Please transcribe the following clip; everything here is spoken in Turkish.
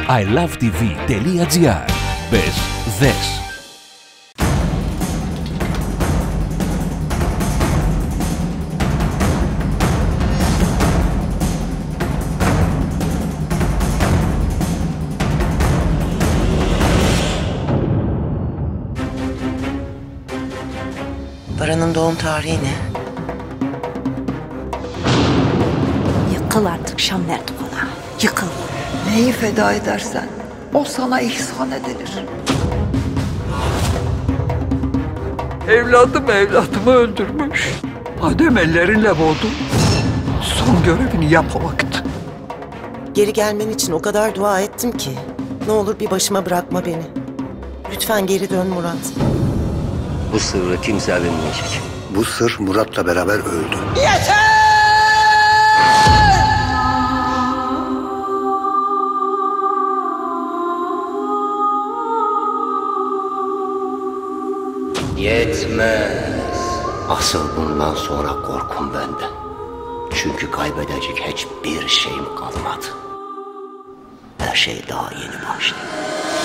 iLoveTV.gr. Μπες, δες. Baran'ın doğum tarihi ne? Yıkıl artık Şamler Konağı. Yıkıl. Neyi feda edersen o sana ihsan edilir. Evladımı öldürmüş. Adem ellerinle boğdu. Son görevini yapamaktı. Geri gelmen için o kadar dua ettim ki. Ne olur bir başıma bırakma beni. Lütfen geri dön Murat. Bu sırrı kimse bilmeyecek. Bu sır Murat'la beraber öldü. Yetmez. Asıl bundan sonra korkum benden. Çünkü kaybedecek hiçbir şeyim kalmadı. Her şey daha yeni başlıyor.